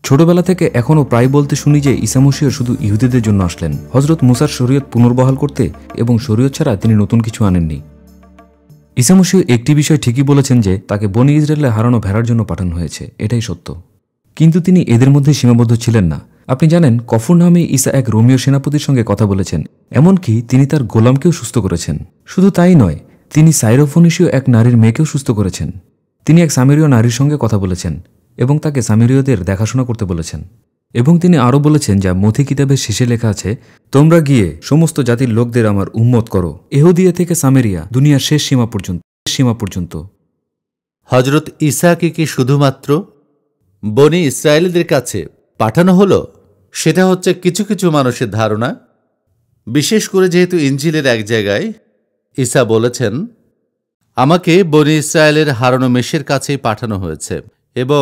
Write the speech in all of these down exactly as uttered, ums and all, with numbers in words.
ছোটবেলা থেকে এখনও প্রায় বলতে শুনি যে ঈসা মসীহ শুধু ইহুদিদের জন্য আসলেন, হযরত মুসার শরীয়ত পুনর্বহাল করতে, এবং শরীয়ত ছাড়া তিনি নতুন কিছু আনেননি। ঈসা মসীহ একটি বিষয় ঠিকই বলেছেন যে তাকে বনি ইসরায়েলে হারানো ভেড়ার জন্য পাঠানো হয়েছে, এটাই সত্য। কিন্তু তিনি এদের মধ্যে সীমাবদ্ধ ছিলেন না। আপনি জানেন, কফরনাহমে ঈসা এক রোমীয় সেনাপতির সঙ্গে কথা বলেছেন, এমনকি তিনি তার গোলামকেও সুস্থ করেছেন। শুধু তাই নয়, তিনি সাইরোফোনিসীয় এক নারীর মেয়েকেও সুস্থ করেছেন। তিনি এক সামেরীয় নারীর সঙ্গে কথা বলেছেন এবং তাকে সামেরীয়দের দেখাশোনা করতে বলেছেন। এবং তিনি আরও বলেছেন, যা মথি কিতাবের শেষে লেখা আছে, তোমরা গিয়ে সমস্ত জাতির লোকদের আমার উম্মত করো, এহুদিয়া থেকে সামেরিয়া, দুনিয়ার শেষ সীমা পর্যন্ত সীমা পর্যন্ত হজরত ঈসাকে কি শুধুমাত্র বনি ইসরায়েলদের কাছে পাঠানো হলো? সেটা হচ্ছে কিছু কিছু মানুষের ধারণা। বিশেষ করে যেহেতু ইঞ্জিলের এক জায়গায় ঈসা বলেছেন, আমাকে বনি ইসরায়েলের হারানো মেষের কাছেই পাঠানো হয়েছে, এবং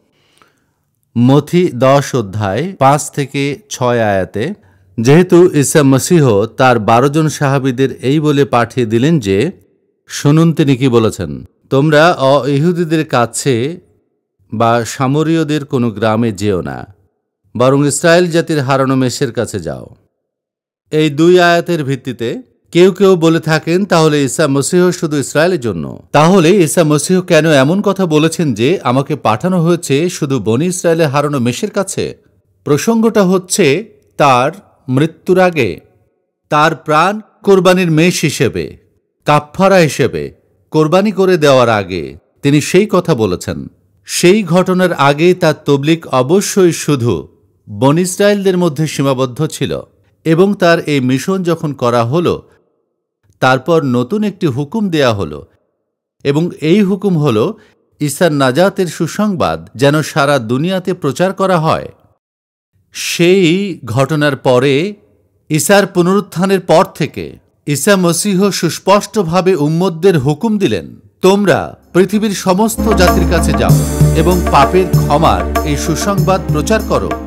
মথি দশ অধ্যায় পাঁচ থেকে ছয় আয়াতে যেহেতু ঈসা মসীহ তার বারো জন সাহাবীদের এই বলে পাঠিয়ে দিলেন যে, শুনুন তিনি কি বলেছেন, তোমরা অ-ইহুদিদের কাছে বা সামরীয়দের কোনো গ্রামে যেও না, বরং ইসরায়েল জাতির হারানো মেষের কাছে যাও। এই দুই আয়াতের ভিত্তিতে কেউ কেউ বলে থাকেন, তাহলে ঈসা মসীহ শুধু ইসরায়েলের জন্য। তাহলে ঈসা মসীহ কেন এমন কথা বলেছেন যে আমাকে পাঠানো হয়েছে শুধু বনি ইসরায়েলের হারানো মেষের কাছে? প্রসঙ্গটা হচ্ছে তার মৃত্যুর আগে, তার প্রাণ কোরবানির মেষ হিসেবে, কাফফারা হিসেবে কোরবানি করে দেওয়ার আগে তিনি সেই কথা বলেছেন। সেই ঘটনার আগে তার তবলিগ অবশ্যই শুধু বনি ইসরায়েলদের মধ্যে সীমাবদ্ধ ছিল, এবং তার এই মিশন যখন করা হলো, তারপর নতুন একটি হুকুম দেয়া হলো, এবং এই হুকুম হল ঈসার নাজাতের সুসংবাদ যেন সারা দুনিয়াতে প্রচার করা হয়। সেই ঘটনার পরে, ঈসার পুনরুত্থানের পর থেকে ঈসা মসীহ সুস্পষ্টভাবে উম্মতদের হুকুম দিলেন, তোমরা পৃথিবীর সমস্ত জাতির কাছে যাও এবং পাপের ক্ষমার এই সুসংবাদ প্রচার করো।